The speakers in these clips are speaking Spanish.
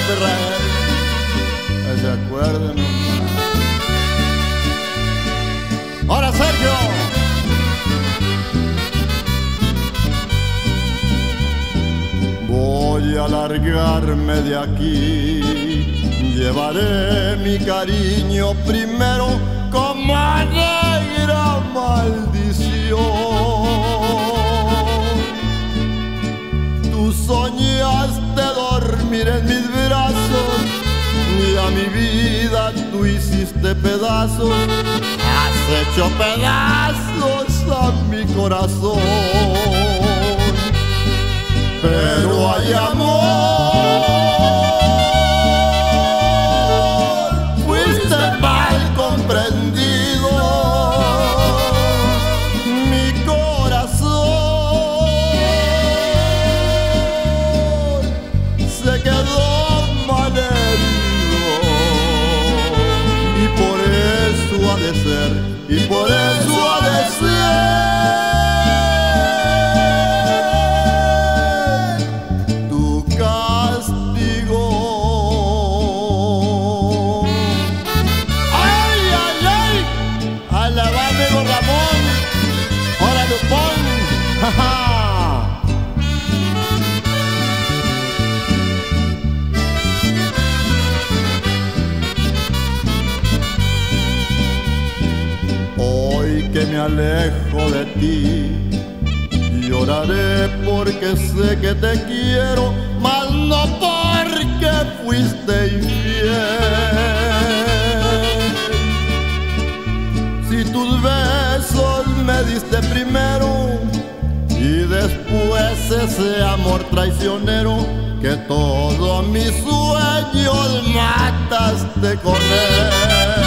perra. ¿Se acuerdan? Ahora Sergio. Voy a largarme de aquí, llevaré mi cariño primero como negra maldición. Tú soñaste dormir en mis brazos y a mi vida tú hiciste pedazos. Has hecho pedazos a mi corazón. Pero hay amor, fuiste mal comprendido. Mi corazón se quedó mal herido. Y por eso ha de ser, y por eso ha de ser castigo. ¡Ay, ay, ay! ¡Alabame, don Ramón! ¡Ahora Lupón! ¡Ja, ja! Hoy que me alejo de ti, lloraré porque sé que te quiero, mas no porque fuiste infiel. Si tus besos me diste primero y después ese amor traicionero, que todos mis sueños mataste con él.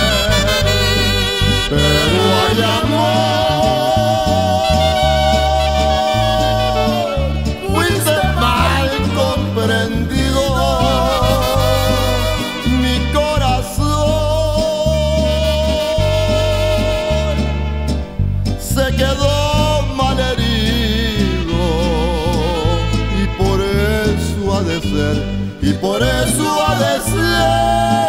Pero hay amor, fuiste mal comprendido. Mi corazón se quedó mal herido. Y por eso ha de ser, y por eso ha de ser